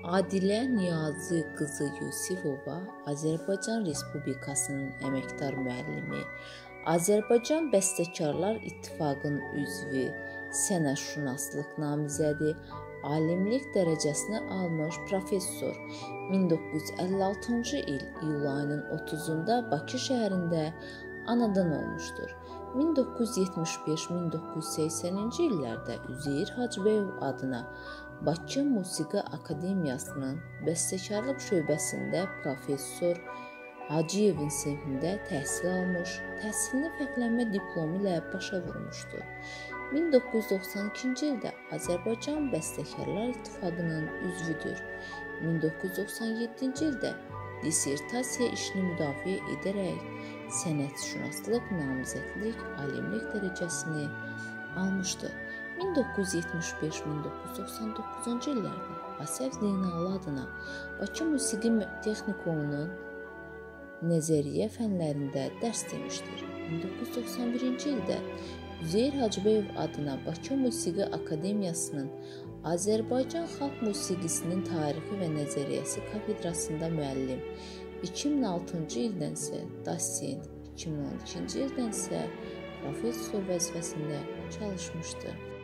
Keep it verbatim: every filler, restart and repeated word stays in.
Adilə Niyazi qızı Yusifova Azərbaycan Respublikasının əməkdar müəllimi, Azərbaycan Bəstəkarlar İttifaqının üzvü, sənətşünaslıq namizədi, alimlik dərəcəsini almış professor. min doqquz yüz əlli altıncı il iyul ayının otuzunda Bakı şəhərində anadan olmuşdur. min doqquz yüz yetmiş beş min doqquz yüz səksəninci illərdə Üzeyir Hacıyevov adına Bakı Musiqi Akademiyasının bəstəkarlıq şöbəsində professor Hacıyevin sinfində təhsil almış, təhsilini fərqlənmə diplomu ilə başa vurmuşdur. min doqquz yüz doxsan ikinci ildə Azərbaycan Bəstəkarlar İttifaqının üzvüdür. min doqquz yüz doxsan yeddinci ildə dissertasiya işini müdafiə edərək sənətşünaslıq namizədlik, alimlik dərəcəsini almışdır. min doqquz yüz yetmiş beş min doqquz yüz doxsan doqquzuncu illərdə Asəf Zeynallı adına Bakı Musiqi Texnikumunun nəzəriyyə fənlərində dərs demişdir. min doqquz yüz doxsan birinci ildə Üzeyir Hacıyevov adına Bakı Musiqi Akademiyasının Azərbaycan xalq musiqisinin tarixi və nəzəriyyəsi kafedrasında müəllim, iki min altıncı ildən isə dosent, iki min on ikinci ildən isə professor vəzifəsində çalışmışdır.